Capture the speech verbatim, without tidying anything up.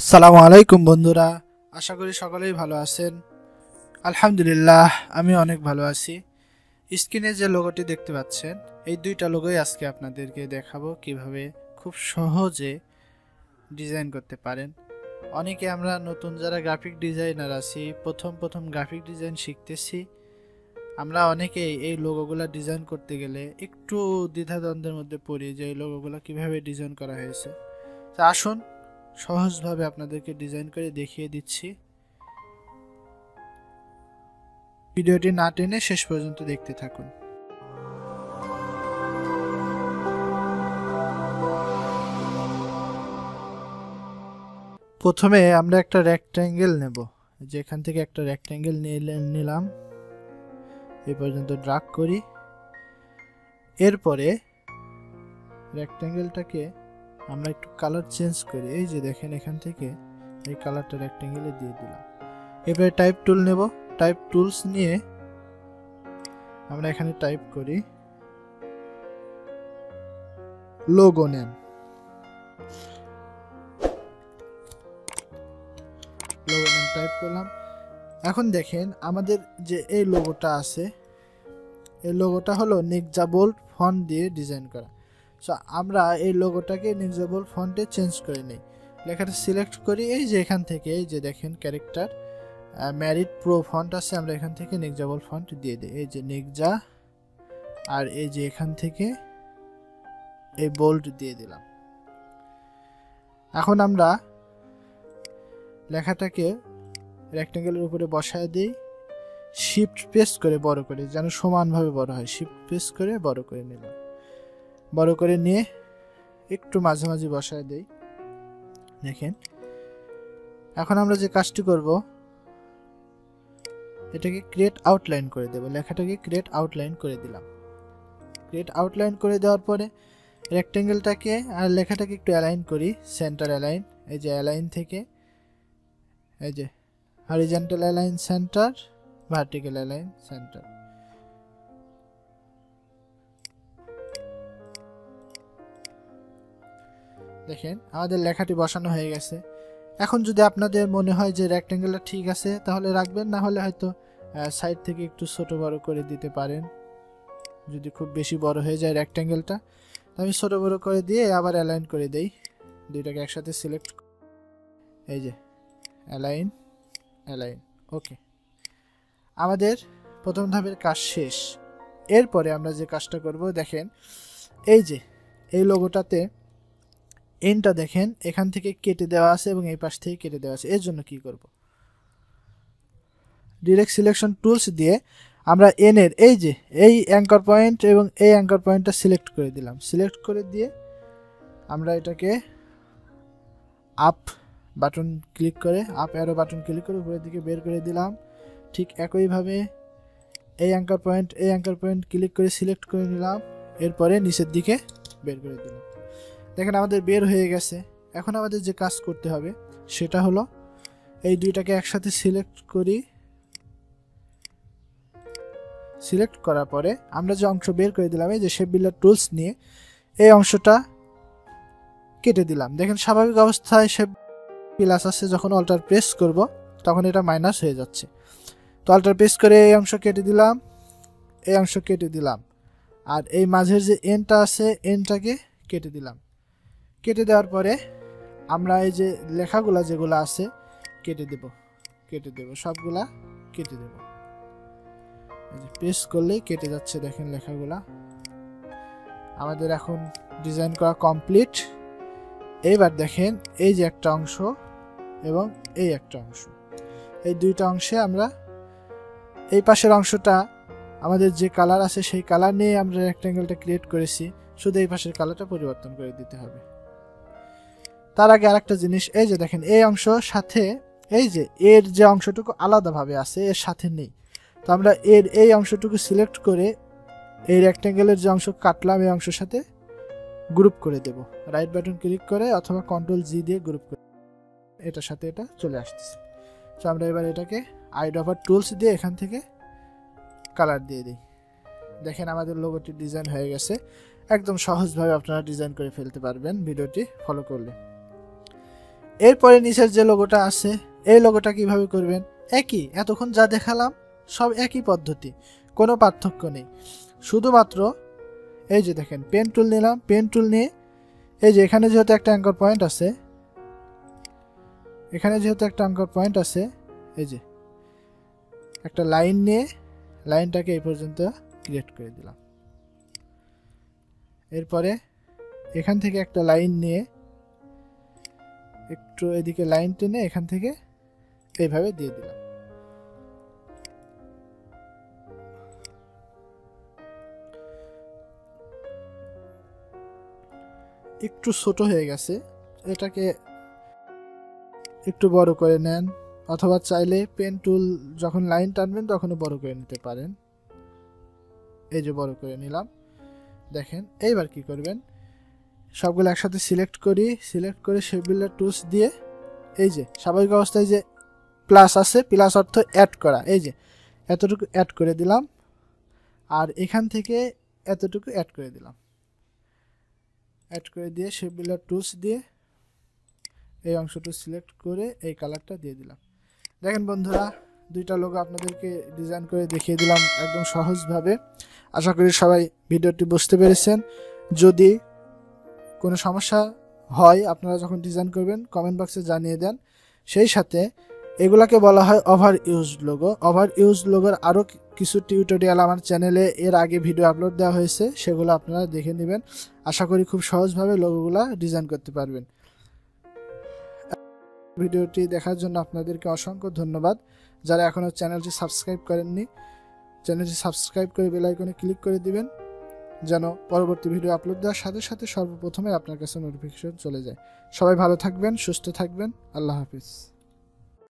আসসালামু আলাইকুম বন্ধুরা, আশা করি সকলেই ভালো আছেন। আলহামদুলিল্লাহ, আমি অনেক ভালো আছি। স্ক্রিনে যে লোগোটি দেখতে পাচ্ছেন, এই দুইটা লোগোই আজকে আপনাদেরকে দেখাবো কিভাবে খুব সহজে ডিজাইন করতে পারেন। অনেকে আমরা নতুন যারা গ্রাফিক ডিজাইনার আছি, প্রথম প্রথম গ্রাফিক ডিজাইন শিখতেছি, আমরা অনেকেই এই লোগোগুলো ডিজাইন করতে গেলে একটু দ্বিধাদ্বন্দ্বের মধ্যে পড়ি যে এই লোগোগুলো কিভাবে ডিজাইন করা হয়েছে। তা আসুন সহজভাবে আপনাদেরকে ডিজাইন করে দেখিয়ে দিচ্ছি। ভিডিওটি না টেনে শেষ পর্যন্ত দেখতে থাকুন। প্রথমে আমরা একটা রেক্ট্যাঙ্গেল নেব, যেখান থেকে একটা রেক্ট্যাঙ্গেল নিলাম, এই পর্যন্ত ড্রাগ করি। এরপরে রেক্ট্যাঙ্গেলটাকে আমরা একটু কালার চেঞ্জ করি। এই যে দেখেন, এখান থেকে এই কালারটা রেক্ট্যাঙ্গেলে দিয়ে দিলাম। এবারে টাইপ টুল নেব, টাইপ টুলস নিয়ে আমরা এখানে টাইপ করি লোগো নেন। লোগো নেন টাইপ করলাম। এখন দেখেন আমাদের যে এই লোগোটা আছে, এই লোগোটা হলো নিকজা বোল্ড ফন্ট দিয়ে ডিজাইন করা। সো আমরা এই লোগোটাকে নিকজা বোল্ড ফন্টে চেঞ্জ করে নিই। লেখাটা সিলেক্ট করি, এই যে এখান থেকে এই যে দেখেন ক্যারেক্টার ম্যারিড প্রো ফন্ট আছে, আমরা এখান থেকে নিকজা বোল্ড ফন্ট দিয়ে দিই। এই যে নিকজা, আর এই যে এখান থেকে এই বোল্ড দিয়ে দিলাম। এখন আমরা লেখাটাকে রেক্ট্যাঙ্গেলের উপরে বসায় দিই, শিফট প্রেস করে বড় করে, যেন সমানভাবে বড় হয়। শিফট প্রেস করে বড় করে নিলাম। বড় করে নিয়ে একটু মাঝামাঝি বসায় দেই। দেখেন এখন আমরা যে কাজটি করব, এটাকে ক্রিয়েট আউটলাইন করে দেব। লেখাটাকে ক্রিয়েট আউটলাইন করে দিলাম। ক্রিয়েট আউটলাইন করে দেওয়ার পরে রেক্ট্যাঙ্গেলটাকে আর লেখাটাকে একটু অ্যালাইন করি, সেন্টার অ্যালাইন। এই যে অ্যালাইন থেকে এই যে horizontal align center, vertical align center. দেখেন আমাদের লেখাটি বসানো হয়ে গেছে। এখন যদি আপনাদের মনে হয় যে রেক্ট্যাঙ্গেলটা ঠিক আছে, তাহলে রাখবেন, না হলে হয়তো সাইড থেকে একটু ছোট বড় করে দিতে পারেন। যদি খুব বেশি বড় হয়ে যায় রেক্ট্যাঙ্গেলটা, আমি ছোট বড় করে দিয়ে আবার অ্যালাইন করে দেই। দুইটাকে একসাথে সিলেক্ট, এই যে অ্যালাইন অ্যালাইন। ওকে, আমাদের প্রথম ধাপের কাজ শেষ। এরপরে আমরা যে কাজটা করব, দেখেন এই যে এই লোগোটাতে এনটা দেখেন এখান থেকে কেটে দেওয়া আছে এবং এই পাশ থেকে কেটে দেওয়া আছে। এর জন্য কি করব, ডিরেক্ট সিলেকশন টুলস দিয়ে আমরা এন এর এই যে এই অ্যাঙ্কর পয়েন্ট এবং এই অ্যাঙ্কর পয়েন্টটা সিলেক্ট করে দিলাম। সিলেক্ট করে দিয়ে আমরা এটাকে আপ বাটন ক্লিক করে, আপ অ্যারো বাটন ক্লিক করে উপরের দিকে বের করে দিলাম। ঠিক একইভাবে এই অ্যাঙ্কর পয়েন্ট এই অ্যাঙ্কর পয়েন্ট ক্লিক করে সিলেক্ট করে নিলাম। এরপরে নিচের দিকে বের করে দিলাম। দেখেন আমাদের বের হয়ে গেছে। এখন আমাদের যে কাজ করতে হবে সেটা হলো এই দুইটাকে একসাথে সিলেক্ট করি। সিলেক্ট করার পরে আমরা যে অংশ বের করে দিলাম, এই যে শেপ বিল্ডার টুলস নিয়ে এই অংশটা কেটে দিলাম। দেখেন স্বাভাবিক অবস্থায় শেপ প্লাস আছে, যখন অল্টার প্রেস করব তখন এটা মাইনাস হয়ে যাচ্ছে। তো অল্টার প্রেস করে এই অংশ কেটে দিলাম, এই অংশ কেটে দিলাম, আর এই মাঝের যে এনটা আছে এনটাকে কেটে দিলাম। কেটে দেওয়ার পরে আমরা এই যে লেখাগুলা যেগুলো আছে কেটে দেব, কেটে দেব সবগুলা কেটে দেব। প্রেস করলেই কেটে যাচ্ছে, দেখেন লেখাগুলা। আমাদের এখন ডিজাইন করা কমপ্লিট। এইবার দেখেন এই যে একটা অংশ এবং এই একটা অংশ, এই দুইটা অংশে আমরা এই পাশের অংশটা আমাদের যে কালার আছে সেই কালার নিয়ে আমরা রেক্ট্যাঙ্গেলটা ক্রিয়েট করেছি, শুধু এই পাশের কালারটা পরিবর্তন করে দিতে হবে। তার আগে আরেকটা জিনিস, এই যে দেখেন এই অংশ সাথে এই যে এর যে অংশটুকু আলাদাভাবে আছে এর সাথে নেই। তো আমরা এর এই অংশটুকু সিলেক্ট করে এই রেক্ট্যাঙ্গেলের যে অংশ কাটলাম এই অংশের সাথে গ্রুপ করে দেব। রাইট বাটন ক্লিক করে অথবা কন্ট্রোল জি দিয়ে গ্রুপ করে এটার সাথে এটা চলে আসতেছে। তো আমরা এবার এটাকে আইড্রপার টুলস দিয়ে এখান থেকে কালার দিয়ে দিই। দেখেন আমাদের লোগোটি ডিজাইন হয়ে গেছে। একদম সহজভাবে আপনারা ডিজাইন করে ফেলতে পারবেন ভিডিওটি ফলো করলে। এরপরে নিচের যে লোগোটা আছে এই লোগোটা কিভাবে করবেন, একই এতক্ষণ যা দেখালাম সব একই পদ্ধতি, কোনো পার্থক্য নেই। শুধুমাত্র এই যে দেখেন পেন টুল নিলাম, পেন টুল নিয়ে এই যে এখানে যেহেতু একটা অ্যাঙ্কর পয়েন্ট আছে, এখানে যেহেতু একটা অ্যাঙ্কর পয়েন্ট আছে, এই যে একটা লাইন নিয়ে লাইনটাকে এই পর্যন্ত ক্রিয়েট করে দিলাম। এরপরে এখান থেকে একটা লাইন নিয়ে একটু এদিকে লাইন টেনে এখান থেকে এইভাবে দিয়ে দিলাম। একটু ছোট হয়ে গেছে, এটাকে একটু বড় করে নেন, অথবা চাইলে পেন টুল যখন লাইন টানবেন তখনও বড় করে নিতে পারেন। এই যে বড় করে নিলাম। দেখেন এইবার কি করবেন, সবগুলো একসাথে সিলেক্ট করি, সিলেক্ট করে শেপ বিল্ডার টুলস দিয়ে এই যে স্বাভাবিক অবস্থায় যে প্লাস আছে, প্লাস অর্থ অ্যাড করা, এই যে এতটুকু অ্যাড করে দিলাম, আর এখান থেকে এতটুকু অ্যাড করে দিলাম। অ্যাড করে দিয়ে শেপ বিল্ডার টুলস দিয়ে এই অংশটা সিলেক্ট করে এই কালারটা দিয়ে দিলাম। দেখেন বন্ধুরা, দুইটা লোগো আপনাদেরকে ডিজাইন করে দেখিয়ে দিলাম একদম সহজভাবে। আশা করি সবাই ভিডিওটি বুঝতে পেরেছেন। যদি কোনো সমস্যা হয় আপনারা যখন ডিজাইন করবেন কমেন্ট বক্সে জানিয়ে দেন। সেই সাথে এগুলাকে বলা হয় over use logo. Over use লোগোর আরও কিছু টিউটোরিয়াল আমার চ্যানেলে এর আগে ভিডিও আপলোড দেওয়া হয়েছে, সেগুলো আপনারা দেখে নেবেন। আশা করি খুব সহজভাবে লোগোগুলা ডিজাইন করতে পারবেন। ভিডিওটি দেখার জন্য আপনাদেরকে অসংখ্য ধন্যবাদ। যারা এখনও চ্যানেলটি সাবস্ক্রাইব করেননি, চ্যানেলটি সাবস্ক্রাইব করে বেল আইকনে ক্লিক করে দিবেন, যেন পরবর্তী ভিডিও আপলোড দেওয়ার সাথে সাথে সর্বপ্রথমে আপনার কাছে নোটিফিকেশন চলে যায়। সবাই ভালো থাকবেন, সুস্থ থাকবেন। আল্লাহ হাফিজ।